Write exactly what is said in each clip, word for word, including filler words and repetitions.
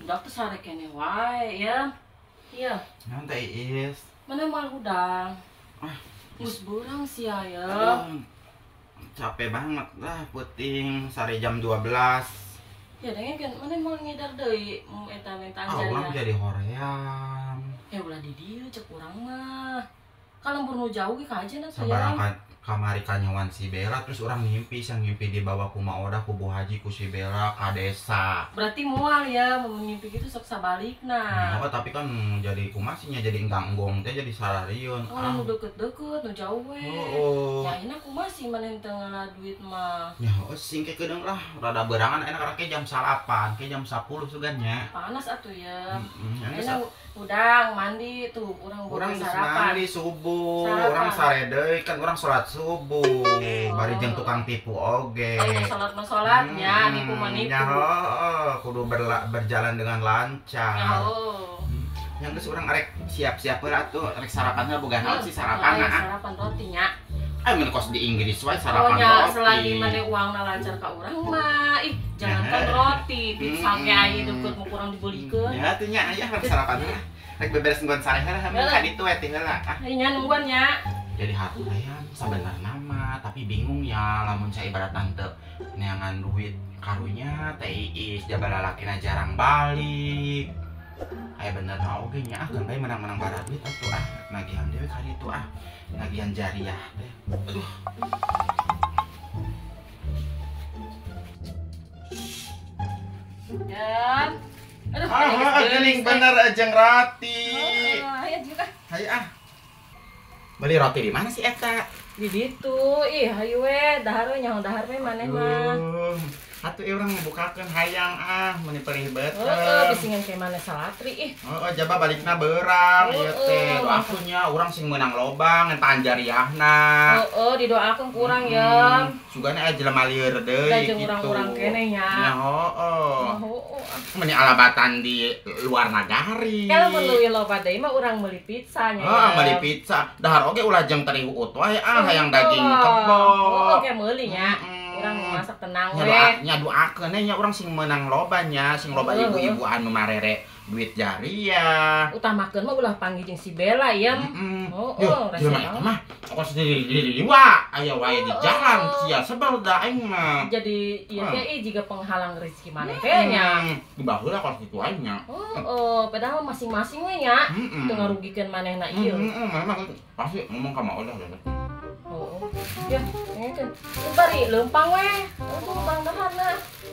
budak tuh sare kene wae ya. Iya. Naon teh Iis? Mana mal hudang? Ah, Gus burang sih ya. aduh, capek banget lah puting sare jam dua belas. Ya dengan kan mana mal ngedar deui mau eta mentan Ah, urang jaya. jadi hoream. Ya ulah di dieu cek urang mah. Kalau nu jauh ge ka aja na Sabarang saya. ka kamari kanyawan si Bella terus orang mimpi yang mimpi dibawa ku Maodah ku Bu Haji ku si Bella ka desa. Berarti moal ya mau mimpi gitu sok sabalikna. Ya, tapi kan jadi kumasinya jadi enggang enggong teh jadi sarariun. Oh, nu deket-deket, nu jauh we. Oh, Ya enak kumasi mana yang tengah duit mah. ya sing ke kedeung lah rada berangan enak ke jam salapan ke jam sepuluh sugannya. Panas atuh ya. Heeh, Enak udang mandi tuh, urang urang boga geus sarapan. mandi subuh, Sarapan. urang sare deui kan urang salat subuh. Bari jeung tukang tipu oge. Oh, salat mah salatnya, nipu mah nipu. Ya, oh, kudu berla- berjalan dengan lancar. Ya, oh. Yang geus urang arek siap-siap heula tuh, arek sarapannya boga naon sih Oh, sarapan iya, ah. sarapan rotinya. Ah, mun kos di Inggris wae Oh sarapan nya roti. selagi mana uangna lancar ka urang mah, ih jangankan Nah. roti, pizza Hmm. ge aya deukeut mau kurang dibelikeun. Ya tuh nya aya rek sarapan lah. Rek beberes nggon sare heula hamil Heula. ka ditu we teh heula. Ah, Ai nya nungguan nya. jadi hatu hayam sabenerna mah, tapi bingung ya lamun saya ibarat tante neangan duit karunya teh Iis jabal lalakina jarang balik. Aya bener na oge nya ah kan bae menang-menang bara duit atuh ah nagihan dewe ka ditu ah. Nagihan jariah teh. Aduh. Dan aduh, Ah, ah, geuning bener jeung roti. Oh, aya juga. Hayu ah. Beli roti di mana sih eta? Di ditu, ih hayu we, dahar we nyaho dahar we maneh mah. Uh, atuh ieu urang ngebukakeun hayang ah mun perih beuteung. Heeh, bisingan ke mana salatri ih. Heeh, jaba balikna beurang ieu teh. Heeh. Doakeunnya urang sing meunang lobang entan jariahna. Heeh, didoakeun ku urang ya. Sugana aya jelema lieur deui Da gitu. jeung urang-urang keneh nya. Ya heeh. Oh, Meni alabatan di luar nagari. kalau meuli loba deui mah urang meuli pizza nya. Heeh, meuli pizza. Dahar oge ulah jeung teri uut wae ah hayang daging Oh, kebo. oke meuli nya. Mm-mm. Urang masak tenang Nya we. doa, nya doakeun nya urang sing meunang loba nya, sing loba Heeh. ibu-ibu anu marere duit jariah. Utamakeun mah ulah panggil jeung si Bella ya. Heeh. Oh, Yo, oh, rasa jelema eta mah kos di di di wa, aya wae di jalan sia sebel da aing mah. Jadi ieu Ah. teh ih jiga penghalang rezeki maneh teh nya. Di baheula kos kitu aing nya. Oh, oh, padahal masing-masing we nya. Heeh. Teu ngarugikeun manehna ieu. Heeh, memang pasti ngomong ka Maudah ya. Oh, ya, ngeukeun. Bari leumpang we. Untuk leumpang daharna.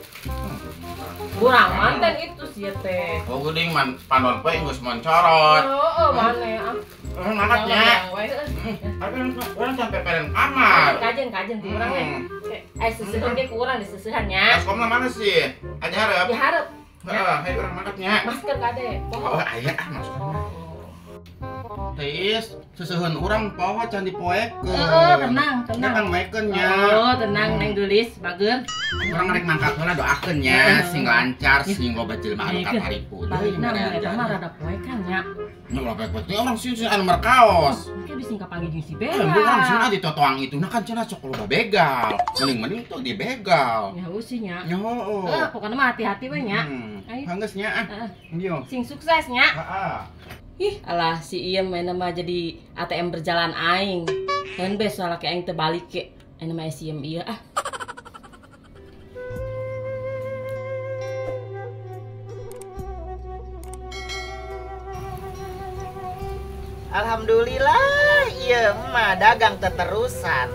Kurang manten itu sih teh. Oh geuning man panon poe geus moncorot. Oh, oh, maneh ah. Eh ngangkatnya. Tapi urang sampai peren kamar. Kajen kajen ti urang we. Eh seuseun ge ku urang diseusehan nya. Baskomna mana sih? Aja hareup. Dihareup. Heeh, hayu urang mangkatnya. Masker kade. Oh, aya ah masukna. Teis, seseuheun urang poho can dipoekeun. Heeh, tenang, tenang. Kan maekeun nya. Oh, tenang Neng Gelis, bageun. Urang rek mangkat heula doakeun nya, sing lancar, sing loba jelema anu kataripu. Balikna mun eta mah rada poekan nya. Nya loba poe orang sieun anu merkaos. Mungkin bisa kapanggil jeung si Eh, urang sieun Bella. di totoang itu nah kan cenah sok loba begal. Mending-mending tuh dibegal. Ya usih nya. Nya heuh. Eh, pokoknya mah hati-hati we nya. Hmm, Ayo. Hanggeus nya ah. Heeh. Yo. Sing sukses nya. Heeh. Ih, alah si ieu mah mah jadi A T M berjalan aing. Kan bes salah ke aing teu balik ke. Anu mah si ieu ah. Alhamdulillah, iya mah dagang teterusan.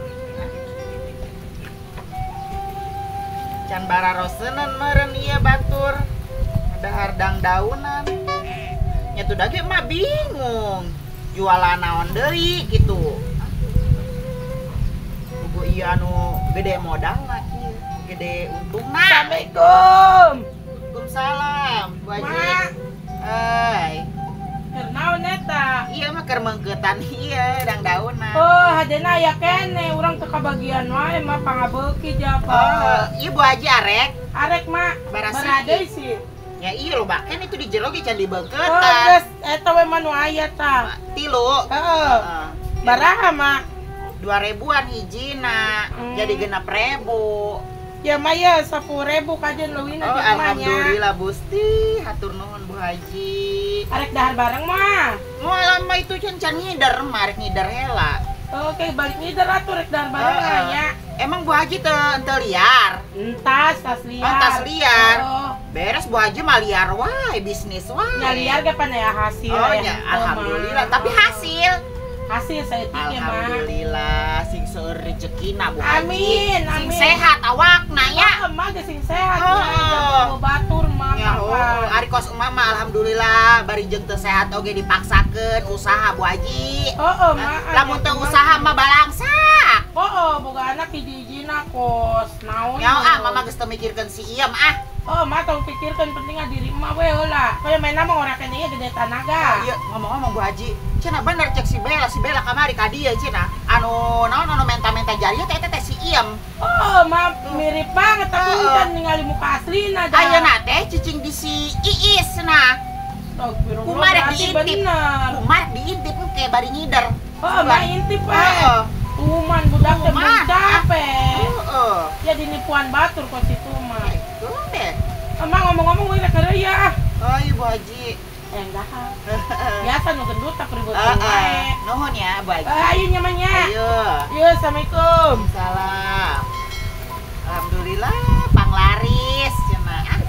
Can bararosenan meureun ieu batur. Ada hardang daunan. Nya tuh dage mah bingung. Jualan naon deui gitu. Ugu ieu anu gede modal mah ieu, gede untungna. Assalamualaikum. Waalaikumsalam, Bu Haji. Mak. Euy, Naon eta? iya mah keur meungkeutan ieu dang daunan. Oh, hadena aya kene, urang teu kabagian wae mah pangabeuki Oh, japa. iya Bu Haji arek. Arek mah Barasi. barade sih. Ya iya lo bahkan itu di jero ge can Oh, dibeuketan. geus eta we mah nu aya tah. Tilu. Heeh. Heeh. Baraha mah? Dua ribuan hijina, Hmm. jadi genep ribu. Ya Maya sepuluh ribu kajian leuwina Oh, jeung emaknya. alhamdulillah Gusti, hatur nuhun Bu Haji. Arek dahar bareng mah. Moal mah itu can can ngider, marek ngider hela. Oke, balik ngider atuh rek dahar bareng Heeh. mah nya. Emang Bu Haji teu teu liar. Entas tas liar. Oh, tas liar. Oh, Beres Bu Haji mah liar wae, bisnis wae. nya liar ge pan ya hasil Oh ya. ya, alhamdulillah. Tapi hasil. hasil saya tiknya mah. Alhamdulillah, sing seueur rezekina Bu Haji. Amin, Sing amin. sehat awakna ya. Ya, emang ge sing sehat Oh. nya, batur mah. Ya, oh, ari kos emak mah alhamdulillah bari jeung teu sehat oge dipaksakeun usaha Bu Haji. Oh, oh, mah. Lamun teu usaha mah balangsak. Oh, oh, boga anak hiji-hijina kos. Naon? Ya ah mama geus teu mikirkeun si Iem ah. Oh, mah tong pikirkeun penting diri mah we heula. Kaya main nama orang kene gede tanaga. Iya, ngomong-ngomong Bu Haji, cenah bener cek si Bella, si Bella kamari ka dieu cenah. Anu naon anu menta-menta jariah teh teh si Iem. Oh, mah mirip banget tapi Oh. kan ningali muka aslina dah. Ayeuna teh cicing di si Iis cenah. Astagfirullah, Kumaha rek berarti diintip. bener. Kumaha diintip engke bari ngider. Oh, mah intip we. Heeh. Tuman budak teh Tuman, belum capek. Heeh. Jadi nipuan batur kok si Tuman. Itu deh. Emang ngomong-ngomong we rek ya. Oh, iya Bu Haji. Eh, enggak. Biasa nu gendut tak ribut Heeh. wae. Nuhun ya Bu Haji. Ayo nyamannya. Ayo. Yo, assalamualaikum. Salam. Alhamdulillah panglaris cenah. Ah,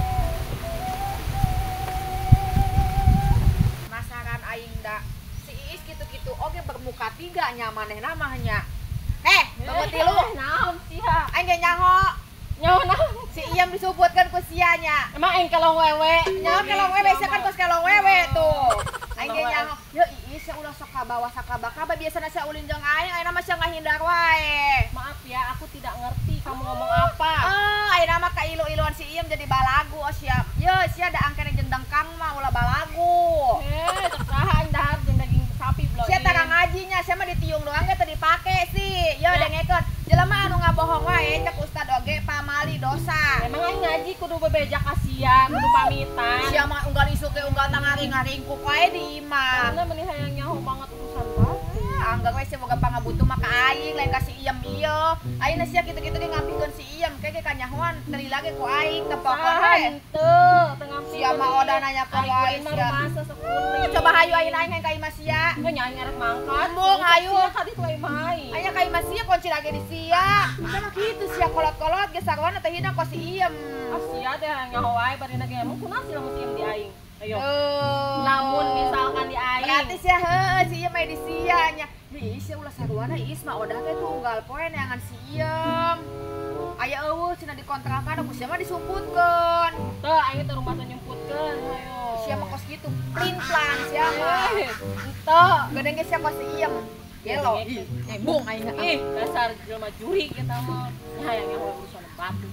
Masakan aing da si Iis gitu-gitu oge bermuka tiga nya maneh namanya. Heh, bebeti lu. Naon sia? Aing ge nyaho. Nyaho naon? Si Iem disebutkeun ku sia nya. Emang aing kalau wewe. Nyaho kelong wewe sia kan kos kelong wewe tuh. Aing ge nyaho. Yo Iis yang ulah sok kabawa sakaba-kaba biasana sia ulin jeung aing, ayeuna mah sia ngahindar wae. Maaf ya, aku tidak ngerti kamu ngomong apa. Oh, ayeuna mah kailu-iluan si Iem jadi balagu oh sia. Yo sia da angkene jendang kang mah ulah balagu. Eh, tersaha aing dahar jeung daging sapi bloy. Sia tara ngajinya, sia mah ditiung doang ge teu dipake sih. Yo dengekeun, jelema anu ngabohong wae cek ustad oge pamali dosa. Emang aing ngaji kudu bebeja ka sia, kudu pamitan. Sia mah unggal isu ke unggal tangari-ngaringkuk wae di imah. Karena meni hayang nyaho banget urusan bae. Anggar we sia boga pangabutuh mah ka aing lain ka si Iem ieu. Ayeuna sia kitu-kitu ge ngampikeun si Iem kege kanyahoan teri lage ku aing tepokon we. Henteu, tengah Sia mah oda nanya ka wae mah sia. rumasa sekuli. Coba hayu ayeuna aing ka imah sia. Enggak nyanyi arek mangkat. Embung, hayu. Tadi tuh aing mai. Aya ka imah sia kunci lagi di sia. Sama kitu sia kolot-kolot ge sarwana teh hidang ku si Iem. Asia teh hayang nyaho wae bari na ge mun kunaon sih lamun sieun di aing. Ayo. Oh. Lamun misalkan di aing. Berarti sia heuh si Iem aya di sia nya. Ih, sia ulah sarwana Iis mah odah teh tunggal poe neangan si Iem. Aya eueuh cenah dikontrakan aku sia mah disumputkeun. Teu aing teh rumah teh nyumputkeun. Ayo. Sia mah kos kitu, plin-plan sia mah. Eh, Henteu, gedeng ge sia kos si Iem. Gelo. Ih, Nyembung aing. Ih, dasar jelema juri kita mah. Nya hayang nyaho urusan batu.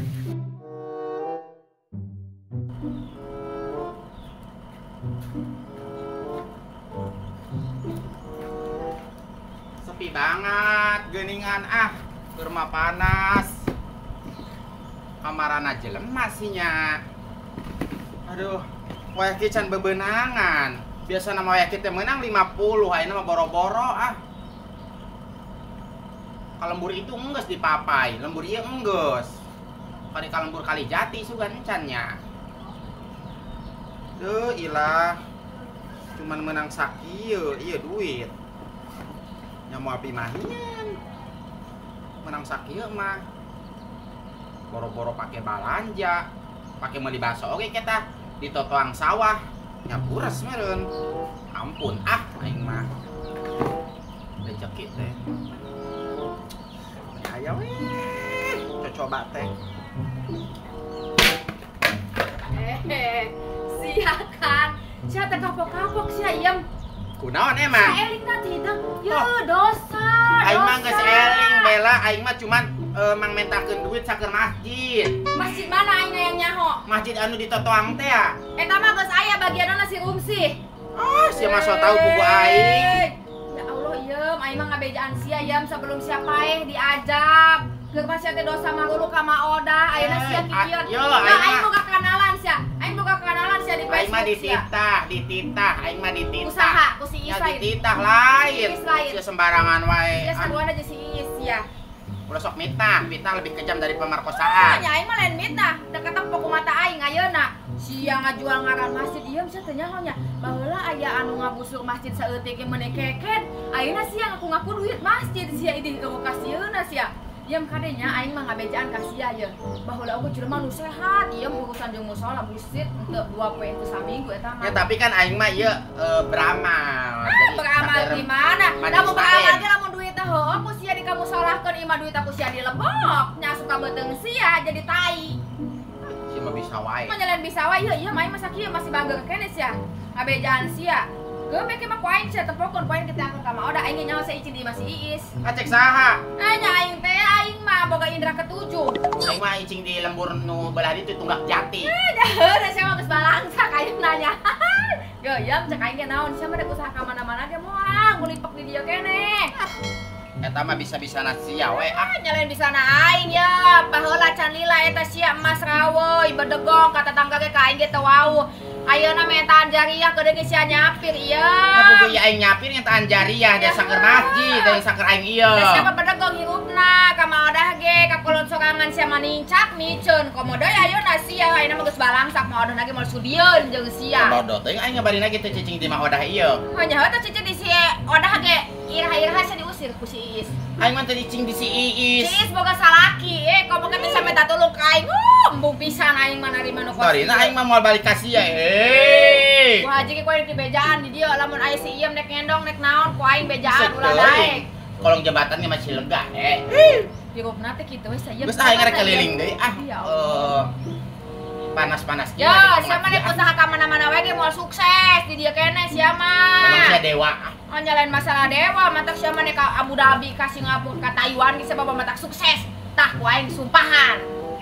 Sepi banget, geuningan ah, keur mah panas. Amarana jelema sih nya. Aduh, wayah kieu can bebeunangan. Biasa nama wayah kieu teh meunang lima puluh, ayeuna mah boro-boro ah. Kalembur itu enggeus dipapai, lembur ieu enggeus. Kali kalembur kali jati sugan encan nya. Duh, ilah. Cuman menang sakieu, ieu duit. Nya mau api mahian. Menang sakieu mah. Boro-boro pake balanja, pake meuli baso oge kita di totoang sawah. Nya bures meureun. Ampun ah aing mah. Rezeki teh. Aya we. Coba teh. Eh, sia kan. Sia teh kapok-kapok sia Iem. Kunaon Sia emang? eling teh hidang. Yo Oh. dosa. Aing mah geus dosa. eling bela, aing mah cuman eh, mang mentakeun duit saker masjid. Masjid mana aing yang nyaho? Masjid anu di totoang teh ya. Eta mah geus aya bagianna si Rumsi. Ah, sia mah so tau buku aing. Ya Allah, Iem, aing mah ngabejaan sia Iem sebelum sia paeh diajab. Keur mah sia teh dosa marulu ka Maoda, ayeuna sia Eh, kieu. a- yo, Nah, aing aing mah- boga kanalan sia. Aing boga kanalan sia di Aing mah Facebook sia. dititah, dititah, aing mah dititah. Usaha ku si Ya Iis lain. dititah lain. Si Iis lain. Sia sembarangan wae. Sia Ah, saruana jeung si Iis sia. Ulah sok mitnah, mitnah lebih kejam dari pemerkosaan. Nya aing mah lain mitnah, da ketep ku mata aing ayeuna. Sia ngajual ngaran masjid ieu bisa teu nyaho nya. Baheula aya anu ngabusur masjid saeutik ge meuneu keket. Ayeuna sia ngaku-ngaku duit masjid sia idih eueuh kasieuna sia. Ieu kadenya aing mah ngabejaan ka sia ye. Baheula oge jelema nu sehat, ieu urusan jeung mushola busit henteu dua poe teu saminggu eta mah. Ya tapi kan aing mah ieu uh, beramal. Ah, beramal gimana? Lamun beramal ge lamun duit teh heueuh ku sia di kamu salahkeun imah duit aku sia dilebok. Nya suka beuteung sia jadi tai. Si mah bisa wae. Mah nyalain bisa wae ieu ieu main masa kieu masih bangga kene sia. Ngabejaan sia. Geuh make mah ku aing sia tempokeun poin kita akan ka mah oda aing nyaho sa icin di masih iis. Acek saha? Eh nya aing teh aing mah boga indra ketujuh. Aing mah icing di lembur nu belah ditu tunggak jati. Eh dah da sia mah geus balangsak aing nanya. Geuyeum cek aing ge naon sia mah da usaha ka mana-mana ge moal ngulipek di dieu kene. Eta mah bisa-bisana sia we ah. Nyalain bisa na aing ya, paheula can lila eta sia emas rawoy bedegong ka tetangga ge ka aing ge teu wau. Ayeuna mentaan jariah gede ge sia nyapir ieu. Nah, buku aing nyapir nya taan jariah da saker masjid, da saker aing ieu. Da sia bedegong hirupna ka maodah ge ka kolot sorangan sia manincak miceun komodo ayeuna sia ayeuna mah geus balangsak maodah ge moal sudieun jeung sia. Bodoh teuing aing ngabarina kitu cicing di mah odah ieu. Hanya heuh cicing di sia odah ge irah-irah sia diusir ku si Iis. Aing mah teh cicing di si Iis. Si Iis boga salaki, eh komo ge bisa minta tulung ka aing. Uh, embung pisan aing mah narima nu kosi. Tarina aing mah moal balik ka sia. Hei. Ku haji ge ku aing di bejaan di dieu lamun aya si Iem nek ngendong nek naon ku aing bejaan ulah daek. Kolong jembatannya masih lega eh. Hirupna teh kitu we saya. Geus aing ngarek keliling deui ah. Ya Eh, panas-panas Ya, sia mah nek usaha ka mana-mana wae ge moal sukses di dieu kene sia mah. Emang sia dewa. Oh nyalain masalah dewa, matak sia mah nek ka Abu Dhabi ka Singapura ka Taiwan ge sabab matak sukses. Tah ku aing sumpahan.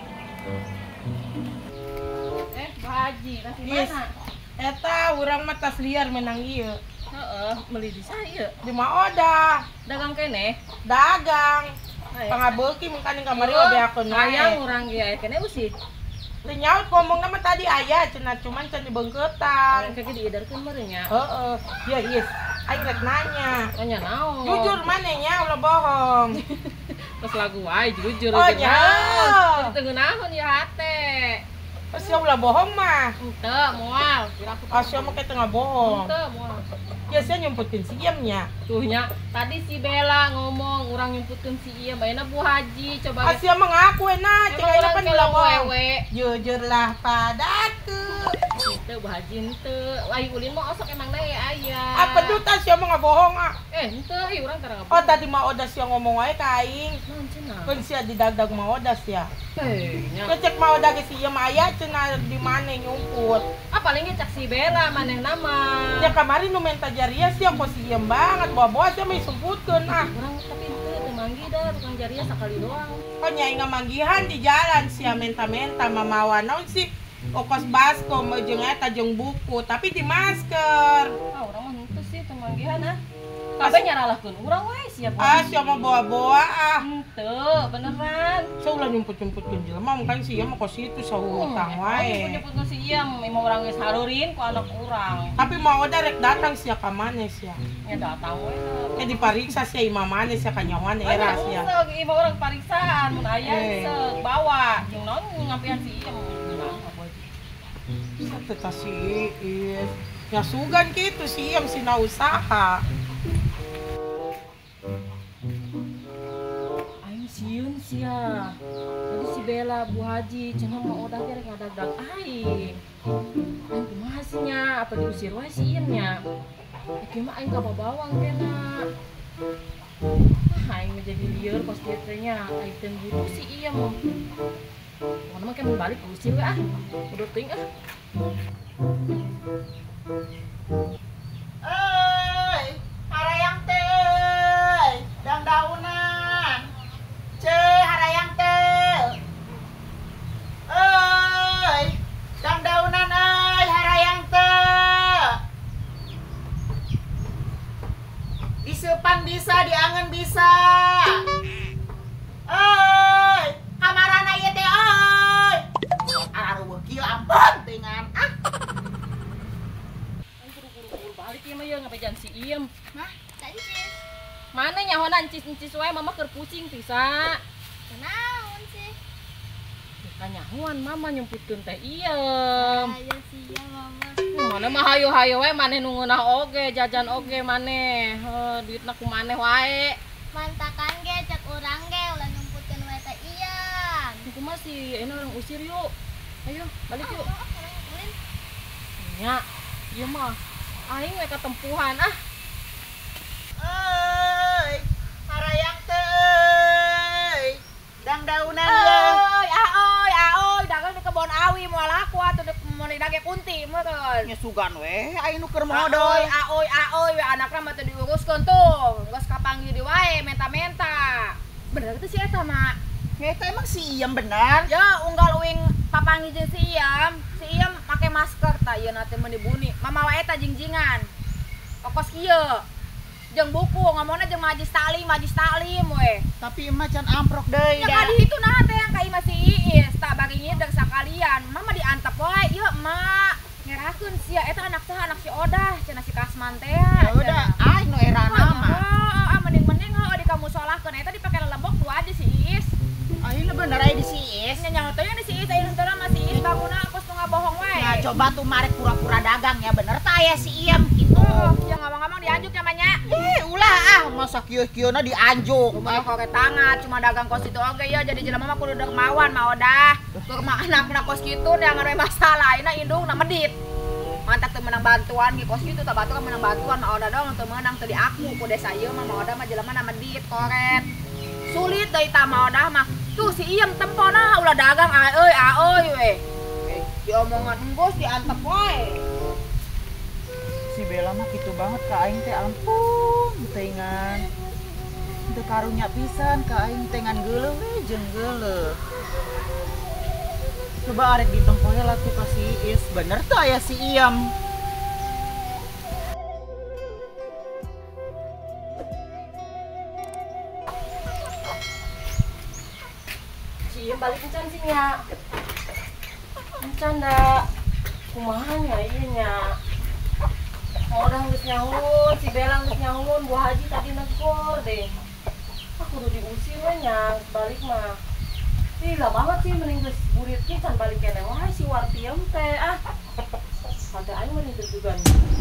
Eh, Bu Haji, kasih Yes. mana? Eta urang mah tas liar menang ieu. Heeh, meuli di saya. Di Maoda, Dagang kene. dagang. Aya. Pangabeuki mengkani kamari we beakeun wae. Hayang urang ge aya kene usih. Teu nyaut ngomongna mah tadi aya cenah cuman can dibeungkeutan. Orang kage diidarkeun meureun nya. Heeh. Ya, yes. Aing rek nanya. Nya naon? Jujur mana nya ulah bohong. Pas lagu wae jujur Oh, jeung nya. naon. Teu naon ya hate. Sia ulah bohong mah. Henteu moal. Kira aku Asia mah kayak tengah bohong. henteu moal. Ya sia nyumputin si Iem nya. Tuh nya, tadi si Bella ngomong urang nyumputkeun si Iem, ayeuna Bu Haji coba ge. Asia mah ngaku enak, cek Emang ayeuna urang pan ke ulah bohong. wewe. Jujurlah padaku. Henteu Bu Haji henteu. Ai ulin mah osok emang deui aya. Apa tuh tas sia mah ngabohong ah. Eh, henteu ieu urang tara Oh tadi mah oda sia ngomong wae ka aing. naon cenah? Kun sia didadag mah oda sia. Hei, nya. Cek mah oda ge si Iem aya cenah di mana nyumput. Ah paling ge cak si Bella manehna mah. Ya kamari nu menta jariah sia kok si Iem banget bawa-bawa sia mah disumputkeun ah. Urang tapi henteu teu manggi dah tukang jariah sakali doang. Oh nyai ngamanggihan di jalan sia menta-menta mamawa naon sih ongkos baskom jeung eta jeung buku tapi di masker. Ah urang mah henteu sih teu manggihan ah. Kabeh nyaralahkeun urang we siap. Ah sia mah bawa-bawa ah. Henteu, beneran. Saya ulah nyumput-nyumputkeun jelema kan si Iem mah kos itu sahutang wae. Nyebut nu si Iem, emang urang geus harurin ku anak urang. Tapi mau oda rek datang sia ka maneh sia. Ya datang we. Ya dipariksa sia imam maneh sia ka nyawan era sia. Usah ieu urang pariksaan mun aya Eh. seuk bawa. Jeung naon ngampian si Iem. Kumaha boy. Teta si Iis. Ya sugan gitu si Iem sina usaha. Aing sieun sia. Tadi si Bella Bu Haji cenah mah odah ge rek ngadadag aing. Aing kumaha sih nya? Apa diusir wae si Iem nya? Ieu mah aing kababawang kena. Ah, aing mah jadi lieur pas kieu teh nya. Aing teu butuh si Iem. Pokona mah kan balik usir we ah. Udah ting ah. Euy, harayang teh, dang daunan. Ce, harayang teh. Euy, dang daunan euy, harayang teh. Diseupan bisa, diangen bisa. Euy, kamarana ieu teh euy. Ararueuh kieu ampun dengan ah. Buru-buru balik ieu mah ieu ngabejan si Iem. Hah? Tadi sih. Mana nyahonan encis-encis wae mama keur pusing tisa. Kenaun sih. Kanyahuan mama nyumputkeun teh iem. Ayo sih ya mama. Mana mah hayo-hayo we maneh nu ngeunah oge, jajan oge maneh. Heuh, duitna ku maneh wae. Mantakan ge cek urang ge ulah nyumputkeun we teh iem. Aku masih ini orang usir yuk. Ayo, balik yuk. Oh, orang ulin. Nya, ieu mah aing we katempuhan ah. Euy, harayang teh. Dang daunan ya. Oi, aoi, aoi, dagang di kebon awi moal aku atuh di mun di dage kunti meureun. Nya sugan we, aya nu keur Aoi, modal. aoi, aoi, we anakna mah teu diuruskeun tuh. Geus kapanggih di wae menta-menta. Bener itu si eta, Mak. Eta emang si Iem benar. Ya, unggal uing papanggih jeung si Iem. Si Iem make masker tah ieu na teh mun dibuni. Mamawa eta jingjingan. Okos kieu. Jeung buku ngomongna jeung majlis taklim, majlis taklim we. Tapi macan amprok deui Ya dah. kadi itu nah teh yang ka imah si Iis, tak bagi ngideng sakalian. Mama diantep wae, ieu emak. Ngerakeun sia eta anak saha anak si Odah, cenah si Kasman teh. Ya udah, ah nu era nama. Heeh, ah mending-mending heuh di kamu solahkeun eta dipake lelembok dua aja si Iis. Ayeuna bener aya di si Is. Nya nyaho teh di si Iis aya teh mah si Iis banguna kos nu ngabohong wae. Ya coba tuh marek pura-pura dagang ya bener tah aya si Iem gitu. Oh, ya ngomong-ngomong dianjuk ya nya. Eh ulah ah masa kieu-kieuna dianjuk. Cuma kok tangan cuma dagang kos itu oge ya jadi jelema mah kudu dermawan mah Odah. Keur mah anakna kos kitu jangan ada masalah ayeuna indungna medit. Mantak teu menang bantuan di kos kitu tah batu kan menang bantuan mah Odah dong teu meunang teu diaku ku desa ieu mah mah Odah mah jelema na medit koret. Sulit deui tah mah Odah mah. Tuh si Iem tempona ulah dagang aeuy aeuy we. Eh, diomongan enggus diantep wae. Si Bella mah gitu banget ka aing teh ampun tengan. Teu karunya pisan ka aing tengan geuleuh we jeung geuleuh. Coba arek ditempoh lah tuh ka si Is. Bener tuh aya si Iem. Si Iem balik encan sih nya. Encan da. Kumaha nya ieu nya. Orang geus nyahoon, si Bella geus nyahoon, Bu Haji tadi negor deh. Aku udah diusir we nya, balik mah. Ih, lah banget sih mending geus burit ki can balik keneh wae si Wartiem teh ah. Hate aing mending juga.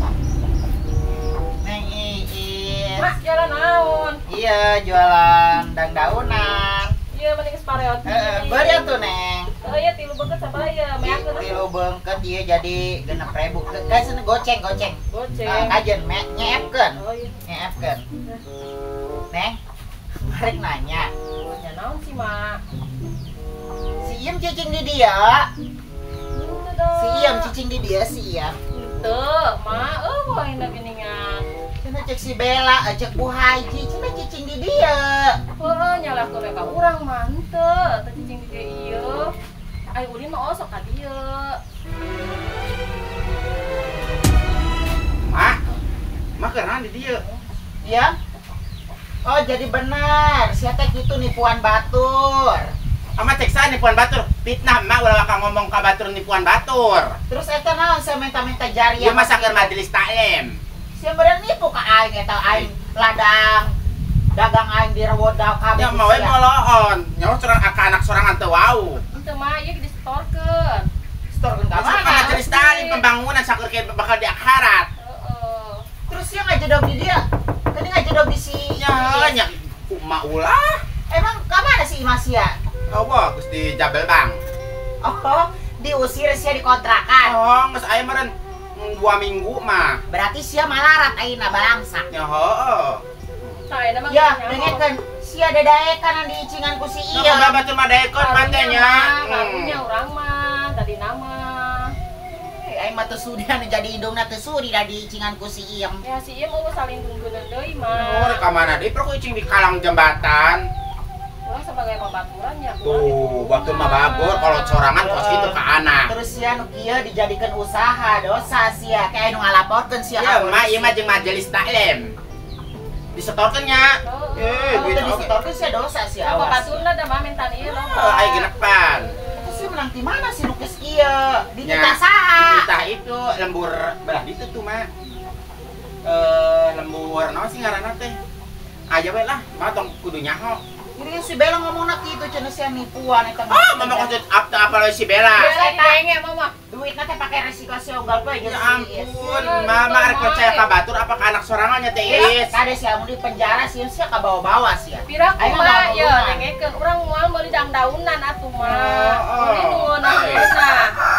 Neng Iis. Mas jalan naon? Iya jualan dang daunan. Iya mending geus pareot. Heeh, bari atuh Neng. Oh iya tilu beungeut sabaya, meakeun Tilu beungkeut ieu jadi genep ribu. Guys goceng goceng. goceng. Nah, kajen me nyeepkeun. Oh iya. Nyeepkeun. Neng, marek nanya. Nya naon sih, Mak? Si Iem cicing di dia. Henteu dah. Si Iem cicing di dia si Iem. Henteu, Mak. Eueuh ayeuna geuningan. Cenah cek si Bella, cek Bu Haji, cenah cicing di dia. Heeh, nyalahkeun we ka urang mah henteu, teu cicing di dieu ieu. Ai ulin mah osok ka dieu. Mak, mak keran di dia. Ya? Oh jadi benar, siapa gitu nipuan batur. Ama cek saya nipuan batur. Fitnah mak ulah ka ngomong ka batur nipuan batur. Terus eta naon saya minta-minta jari Ieu mah sakeur majelis taklim. Sia bener nipu ka aing eta aing ladang dagang aing di rewodal kabeh. Ya mau we moloon. Nyawa sorang ka anak sorangan teu wau. Henteu mah ieu disetorkeun. Store ka Masuk ka mana? majelis taklim pembangunan sakur ke bakal di akhirat. Heeh. Terus sia ngajedog di dia. Tadi ngajedog di si Ya nya kumaha ulah. Emang ka mana si Imas sia? Oh bagus di Jabel Bang. Oh, diusir sia di kontrakan. Oh geus aya meureun dua minggu mah. Berarti sia malarat ayeuna balangsa. Ya heueuh. Tah eta mah Ya, dengekeun sia dadaekan anu diicingan ku si Ya Iem. kumaha batur mah daekon mah nya. Karunya urang mah tadi nama. Aing mah teu sudi anu jadi indungna teu sudi da diicingan ku si Iem. Ya si ieu mau saling tunggueun deui Oh, mah. ka mana deui pro kucing di kalang jembatan. Urang sebagai pembaturan ya. Tuh, batur mah bagor kalau corangan kos kitu ka anak. Terus sia nu kieu dijadikeun usaha dosa sia kayak anu ngalaporkeun sia. Ya, mah ieu mah jeung majelis taklim. Disetorkeun nya. Eh, Kalau duit teu oge. disetorkeun sia dosa sia. Apa awas. baturna da mah mentan ieu loh. Oh, aya genepan. Itu sih menang di mana sih lukis kieu? Di Nya, kita saha? Ditah itu lembur belah ditu tuh mah. Eh, lembur naon sih ngaranna teh? Aja we lah, mah tong kudu nyaho. Ini si Bella ngomongna kitu cenah sih nipuan eta. Ah, mama kok up apa lo si Bella? Bela didenge mama. Duitna teh pake resiko si onggal poe Ya ampun, mama arek percaya ka batur apa ka anak sorangannya teh Is? Kade sih amun di penjara sih sia ka bawa-bawa sih ya. Pira Ayo, kumaha mama, ya mama. dengekeun urang moal meuli dangdaunan atuh mah. Oh, oh. Ini nuhun ayeuna.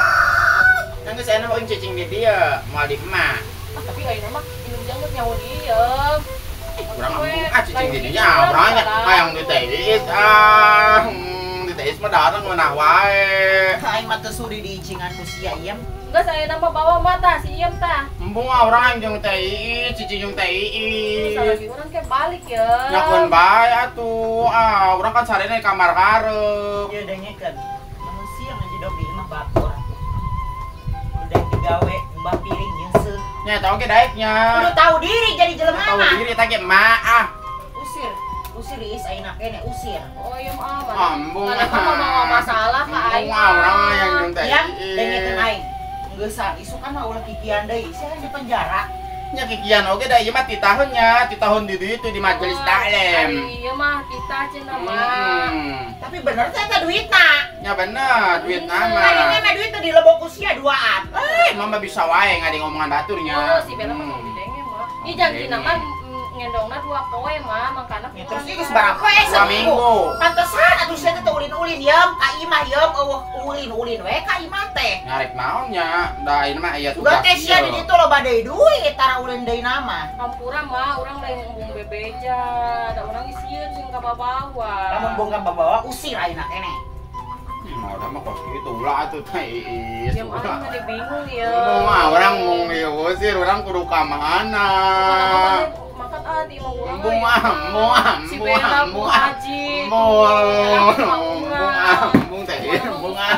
Kan geus enak euing cicing di dia, moal di emak. Ah, tapi ayeuna mah minum jangut nyawa ieu. Kurang ampun ah cicing di dia, urangnya hayang di teh Is. Ah, hmm, di teh Is mah datang meunah wae. Aing mah teu sudi diicingan ku sia ieu. Enggak saya nama bawa mata si Iem tah. Embung ah urang jeung teh Is, cicing jeung teh Is. Bisa lagi orang kayak balik ya. Nyakeun bae atuh. Ah, urang kan sarena di kamar kareup. Ieu dengekeun. Manusia ngejodok di imah batur. Udah digawe mbah piring jeung seuk. Nya tau ge daeknya. Kudu tahu diri jadi jelema Tahu mah. diri eta ge emak ah. Usir. Usir Is ayeuna kene usir. Oh iya mah. Ambung. Mana kan mau masalah ka aing. Embung ah urang yang jeung teh Ya, Is. dengekeun aing. Geus isukan mah ulah kikian deui. Sia di penjara. Nya kikian oge da ieu mah ti tahunnya, ti tahun di ditu di majelis taklim. Iya mah kita cenah mah. Hmm. Tapi bener teh eta duitna. Nya bener duit nama. Ayeuna mah duit teh dilebok ku sia duaan. Eh, mama bisa wae ngadi ngomongan baturnya. Oh si Bella mah mau didenge mah. Ih janjina kan ngendongna dua poe mah mangkana Ya terus ieu geus berapa poe Dua minggu. Pantesan atuh sia teh ulin-ulin yeum ka imah yeum eueuh ulin-ulin we ka imah teh. Ngarek naonnya? Da ieu mah aya Udah tugas. teh sia di ditu loba deui duit tara ulin deui nama. Hampura mah urang lain ngomong bebeja. Da urang geus sieun sing ka babawa. Lamun bongkar babawa usir ayeuna keneh. Mau udah mah kos kitu ulah atuh teh Is. Diam aing mah dia bingung ya. Mau mah urang mung diusir, urang kudu ka mana? Makan ah di mau urang. Embung mah, embung ah, Si embung Bella ah, Bu embung ah. Haji. Embung, embung ah, embung teh, embung ah.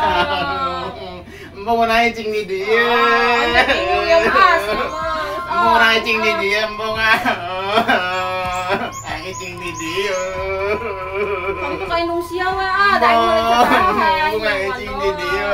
Embung mau naik cing di dia. Ah, bingung ya Mas. Embung mau naik cing di dia, embung ah. Naik cing di dia. Kamu kain usia we ah, da aing mah cedera Embung naik cing di dia.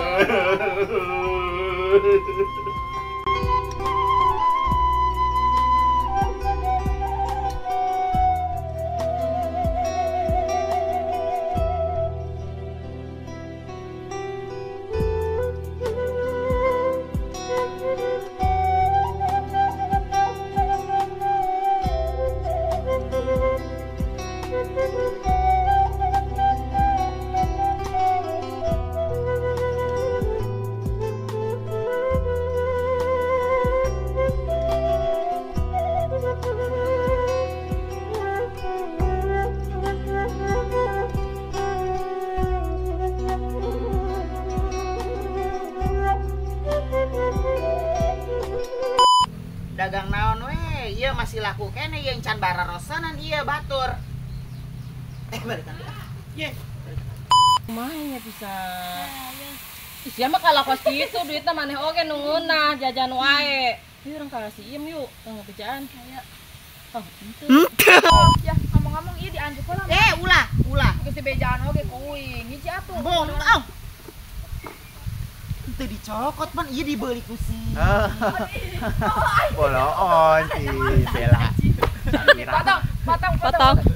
Dagang naon we? Ieu masih laku kene yang can bararosanan ieu batur. Eh balikan deh. Ye. Kumahanya bisa. Ih, sia mah kalakos kitu duitna maneh oge nungguna jajan wae. Yuk urang ka si Iem yuk, teu ngabejaan aya. Oh, henteu. Ya, ngomong-ngomong ieu dianjuk lah. Eh ulah, ulah. Geus dibejaan oge kuing. Hiji atuh. Bong, au. Teu dicokot man ieu dibeuli ku si. Boloon si Bella. Potong, potong, potong. Potong.